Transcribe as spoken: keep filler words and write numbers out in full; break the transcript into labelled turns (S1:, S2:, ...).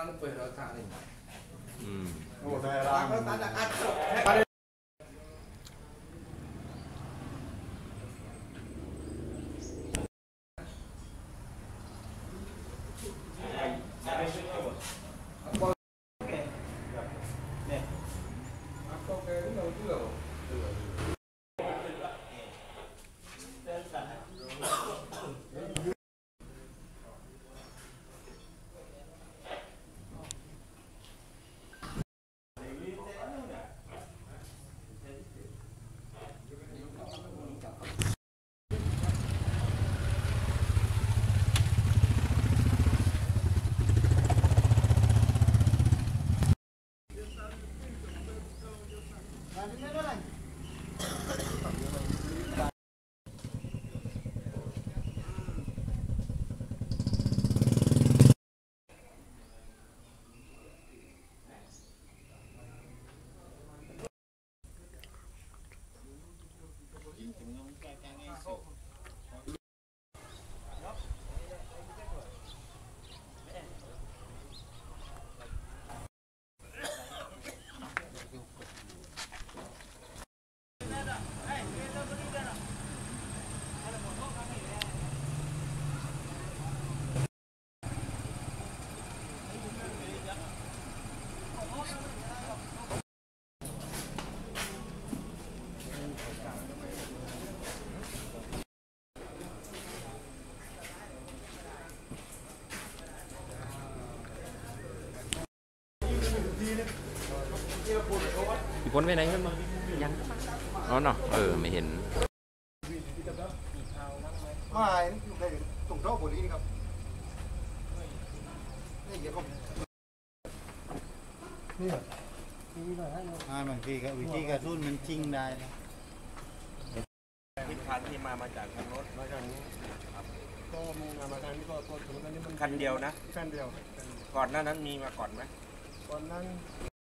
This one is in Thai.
S1: nó về nó thả này.
S2: Ừ.
S3: Ủa đây là
S1: nó tán đặc ăn.
S2: พี่พ้นไปไหนกันมายังอ๋อเนาะเออไม่เห็น
S3: ไม่อยู่ในตรงเท้าบนนี้ครับนี่เดี๋ยวผมนี่อ่าบางทีก็วิธีการทุ่นมันจริงได้นะ
S4: ทิศทางที่มามาจากทางรถมาจากนี้
S3: ก็มีมาทางนี้ก็ตัวถึงตอนนี้มัน
S4: คันเดียวนะ
S3: คันเดียว
S4: ก่อนหน้านั้นมีมาก่อนไหม
S3: ก่อนนั้น